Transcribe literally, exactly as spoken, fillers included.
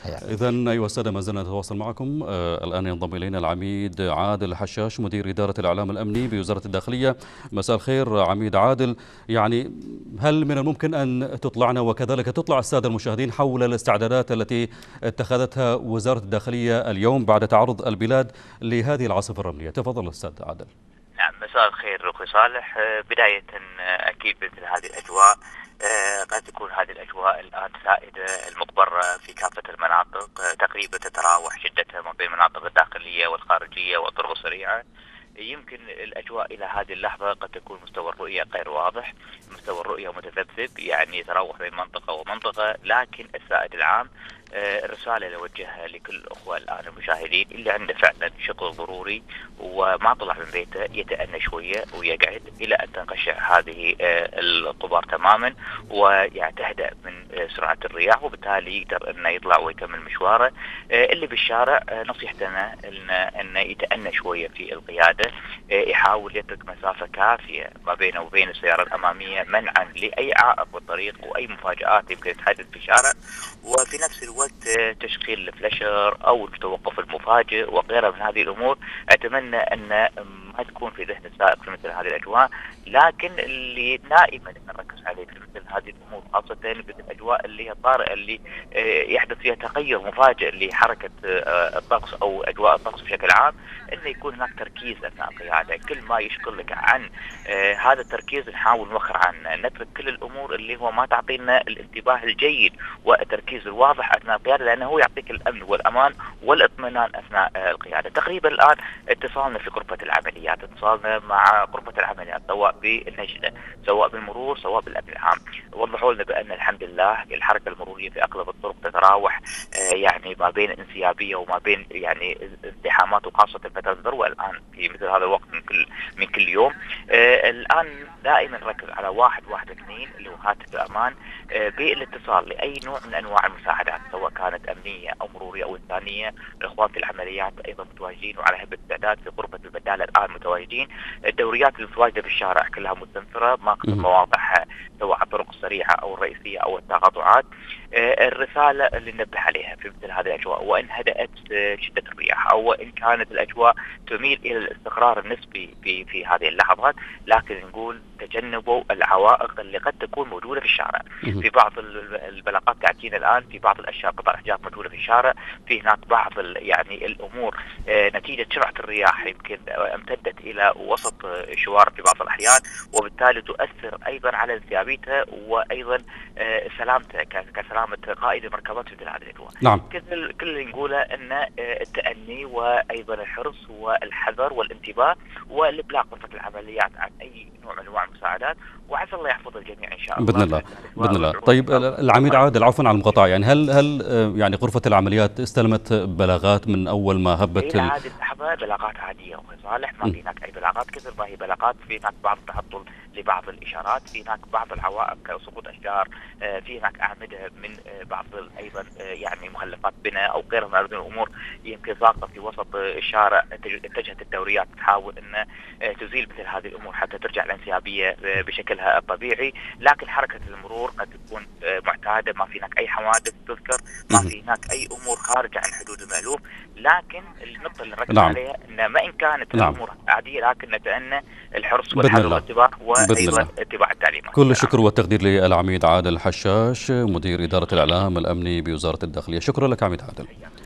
حياك. إذن أيها السادة، ما زلنا نتواصل معكم. آه الآن ينضم إلينا العميد عادل حشاش، مدير إدارة الإعلام الأمني بوزارة الداخلية. مساء الخير عميد عادل. يعني هل من الممكن أن تطلعنا وكذلك تطلع السادة المشاهدين حول الاستعدادات التي اتخذتها وزارة الداخلية اليوم بعد تعرض البلاد لهذه العاصفة الرملية؟ تفضل أستاذ عادل. نعم، مساء الخير أخوي صالح. بداية أكيد مثل هذه الأجواء قد تكون هذه الأجواء الآن سائدة المقبرة في كافة المناطق، تقريبا تتراوح شدتها ما بين المناطق الداخلية والخارجية والطرق السريعة. يمكن الأجواء إلى هذه اللحظة قد تكون مستوى الرؤية غير واضح، مستوى الرؤية متذبذب، يعني يتراوح بين منطقة ومنطقة، لكن السائد العام الرسالة اللي أوجهها لكل الأخوة الآن المشاهدين اللي عنده فعلا شغل ضروري وما طلع من بيته يتأنى شوية ويقعد إلى أن تنقشع هذه الغبار تماما ويتهدأ من سرعة الرياح، وبالتالي يقدر أنه يطلع ويكمل مشواره. اللي بالشارع نصيحتنا أنه يتأنى شوية في القيادة، يحاول يترك مسافة كافية ما بينه وبين السيارة الأمامية منعا لأي عائق بالطريق وأي مفاجآت يمكن تحدث في الشارع، وفي نفس الوقت تشغيل الفلاشر أو التوقف المفاجئ وغيرها من هذه الأمور. أتمنى أن ما تكون في ذهن السائق في مثل هذه الأجواء، لكن اللي دائما نركز عليه في مثل هذه الأمور خاصة في الأجواء اللي هي الطارئة اللي يحدث فيها تغير مفاجئ لحركة الطقس أو أجواء الطقس بشكل عام، أنه يكون هناك تركيز أثناء القيادة. كل ما يشغلك عن هذا التركيز نحاول نوخر عنه، نترك كل الأمور اللي هو ما تعطينا الانتباه الجيد والتركيز الواضح أثناء القيادة، لأنه هو يعطيك الأمن والأمان والاطمئنان أثناء القيادة. تقريبا الآن اتصالنا في غرفة العمليات، اتصالنا مع غرفة العمليات سواء بالنجدة سواء بالمرور سواء بالأمن العام، وضحوا لنا بأن الحمد لله الحركة المرورية في أغلب الطرق تتراوح يعني ما بين انسيابية وما بين يعني ازدحامات، وخاصة فترة الذروة الآن في مثل هذا الوقت من كل من كل يوم. الآن دائما نركز على واحد واحد اثنين اللي هو هاتف الأمان بالاتصال لأي نوع من أنواع المساعدات سواء كانت أمنية أو مرورية أو إنسانية. الإخوان في العمليات أيضا متواجدين وعلى هبة استعداد في غرفة البدالة الآن متواجدين. الدوريات المتواجدة في الشارع كلها مستنفرة، ماخذ مواضعها سواء على الطرق السريعة أو الرئيسية أو التقاطعات. الرسالة اللي ننبه عليها في مثل هذه الأجواء، وإن هدأت شدة الرياح أو إن كانت الأجواء تميل إلى الاستقرار النسبي في في هذه اللحظات، لكن نقول تجنبوا العوائق اللي قد تكون موجودة في الشارع. في بعض البلاغات تأتينا الآن في بعض الأشياء قطع أحجار موجودة في الشارع، في هناك بعض يعني الأمور نتيجة سرعة الرياح يمكن امتدت إلى وسط الشوارع في بعض الأحيان، وبالتالي تؤثر أيضا على انسيابيتها وأيضا سلامته كسلامة قائد المركبات في مثل هذه الأجواء. نعم. كل كل اللي نقوله أن التأني وأيضا الحرص والحذر والانتباه والإبلاغ غرفة العمليات عن أي نوع من أنواع المساعدات، وعسى الله يحفظ الجميع إن شاء الله بإذن الله. بإذن الله. طيب العميد عادل، عفوا على المقاطعة، يعني هل هل يعني غرفة العمليات استلمت بلاغات من أول ما هبت إلى هذه اللحظة بلاغات عادية أخوي صالح، ما في هناك أي بلاغات كثر ما هي بلاغات. في هناك بعض التعطل لبعض الإشارات، في هناك بعض العوائق كسقوط أشجار، في هناك أعمدة من بعض أيضا يعني مخلفات بناء أو غيرها من هذه الأمور يمكن ساقطة في وسط الشارع. اتجهت الدوريات تحاول أن تزيل مثل هذه الأمور حتى ترجع الانسيابية بشكلها الطبيعي، لكن حركة المرور قد تكون معتادة، ما في هناك أي حوادث تذكر، ما في هناك أي أمور خارجة عن حدود المألوف. لكن النقطة اللي نركز نعم. عليها أن ما إن كانت نعم. الأمور عادية، لكن نتأنى الحرص والحذر والانتباه وأيضا اتباع التعليمات. كل الشكر والتقدير للعميد عادل حشاش، مدير إدارة الإعلام الأمني بوزارة الداخلية. شكرا لك عميد عادل.